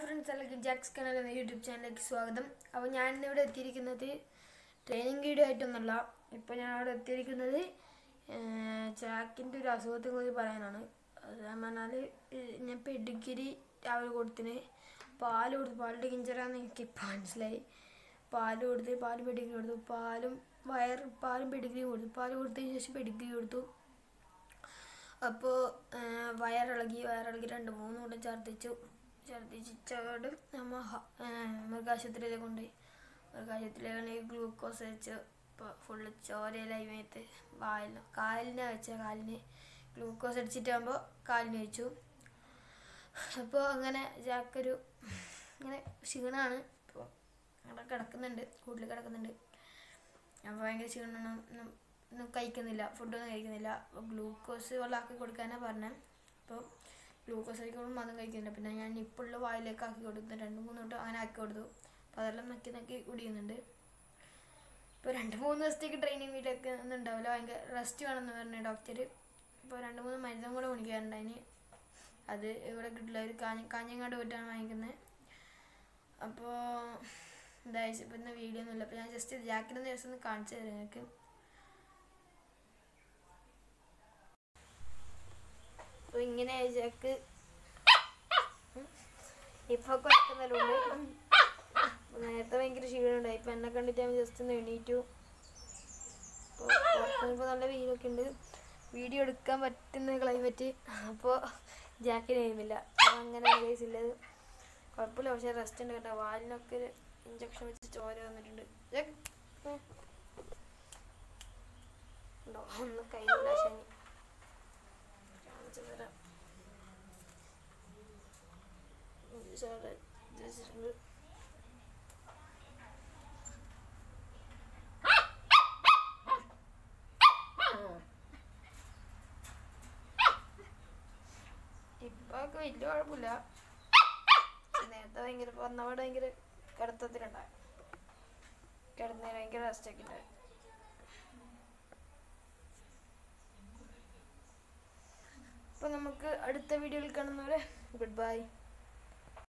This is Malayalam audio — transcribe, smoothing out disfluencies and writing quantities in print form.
friends, Jack's Canal എന്ന യൂട്യൂബ് ചാനലിലേക്ക് സ്വാഗതം. അപ്പോൾ ഞാൻ ഇന്നിവിടെ എത്തിയിരിക്കുന്നത് ട്രെയിനിങ് വീഡിയോ ആയിട്ടൊന്നുമല്ല. ഇപ്പോൾ ഞാൻ അവിടെ എത്തിയിരിക്കുന്നത് ജാക്കിൻ്റെ ഒരു അസുഖത്തെക്കുറിച്ച് പറയാനാണ്. അത് പറഞ്ഞാൽ ഞാൻ പെഡിഗ്രി രാവിലെ കൊടുത്തിന് പാലിൻ്റെ കിഞ്ചറാന്ന് എനിക്ക് മനസ്സിലായി. പാലും പെഡിഗ്രി കൊടുത്തു. പാലും പെഡിഗ്രിയും കൊടുത്തു. പാല് കൊടുത്തതിന് ശേഷം പെഡിഗ്രി കൊടുത്തു. അപ്പോൾ വയറിളകി 2-3 കൂടെ ഛർദ്ദിച്ചോട് നമ്മൾ മൃഗാശുപത്രിയിലേക്ക് കൊണ്ടുപോയി. മൃഗാശുപത്രിയിലാണെങ്കിൽ ഗ്ലൂക്കോസ് വെച്ച് ഫുള്ള് ചോരയിലായി മേത്ത് കാലിന് ഗ്ലൂക്കോസ് അടിച്ചിട്ടാകുമ്പോൾ കാലിന് വെച്ചു. അപ്പോൾ അങ്ങനെ ജാക്കൊരു ഇങ്ങനെ ക്ഷീണമാണ്. ഇപ്പോൾ അവിടെ കൂട്ടിൽ കിടക്കുന്നുണ്ട്. അപ്പോൾ ഭയങ്കര ക്ഷീണമാണ്. ഒന്നും കഴിക്കുന്നില്ല, ഫുഡൊന്നും കഴിക്കുന്നില്ല. അപ്പോൾ ഗ്ലൂക്കോസ് വെള്ളമാക്കി കൊടുക്കാനാണ് പറഞ്ഞത്. അപ്പോൾ ഗ്ലൂക്കോസ് ആക്കിക്കോളും അതും കഴിക്കുന്നില്ല. പിന്നെ ഞാൻ നിപ്പുള്ള വായിലേക്ക് ആക്കി കൊടുത്തു. 2-3 വട്ടം അങ്ങനെ ആക്കി കൊടുത്തു. അപ്പോൾ അതെല്ലാം നക്കി കുടിക്കുന്നുണ്ട്. ഇപ്പോൾ 2-3 ദിവസത്തേക്ക് ട്രെയിനിങ് വീട്ടിലേക്ക് ഒന്നും ഉണ്ടാവില്ല. ഭയങ്കര റെസ്റ്റ് വേണമെന്ന് പറഞ്ഞു ഡോക്ടർ. ഇപ്പോൾ 2-3 മരുന്നും കൂടെ കുടിക്കാറുണ്ടായിന്. അത് ഇവിടെ കിട്ടില്ല, ഒരു കാഞ്ഞങ്ങാട് പോയിട്ടാണ് വാങ്ങിക്കുന്നത്. അപ്പോൾ എന്തായാലും ഇപ്പോൾ ഇന്ന് വീഡിയോ ഒന്നുമില്ല. അപ്പോൾ ഞാൻ ജസ്റ്റ് ജാക്കിൻ്റെ ദിവസം ഒന്ന് കാണിച്ചു തരാം നിങ്ങൾക്ക്. അപ്പോൾ ഇങ്ങനെ ജാക്ക് ഇപ്പോൾ കുഴക്കുന്നുണ്ട്. നേരത്തെ ഭയങ്കര ക്ഷീണമുണ്ടായി. ഇപ്പം എന്നെ കണ്ടിട്ട് ഞാൻ ജസ്റ്റ് ഒന്ന് എണീറ്റു. അപ്പോൾ പുറത്തുനിന്നിപ്പോൾ നല്ല വെയിലൊക്കെ ഉണ്ട്. വീഡിയോ എടുക്കാൻ പറ്റുന്ന ക്ലൈമറ്റ്. അപ്പോൾ ജാക്കിന് കഴിയുന്നില്ല. അങ്ങനെ കേസില്ലത് കുഴപ്പമില്ല. പക്ഷേ റെസ്റ്റ് ഉണ്ട് കേട്ടോ. വാലിനൊക്കെ ഒരു ഇഞ്ചക്ഷൻ വെച്ച് ചോര വന്നിട്ടുണ്ട്. ഉണ്ടോ ഒന്ന് കയ്യിലില്ല. ശനി കാണിച്ചു തരാം. ഇപ്പൊക്കെ വലിയ കുഴപ്പമില്ല. നേരത്തെ വന്നപാട് ഭയങ്കര കിടത്തത്തിലുണ്ടായി. കിടന്നതിന് ഭയങ്കര റെസ്റ്റൊക്കെ ഉണ്ടായി. അപ്പോൾ നമുക്ക് അടുത്ത വീഡിയോയിൽ കാണുന്നവരെ ഗുഡ് ബൈ.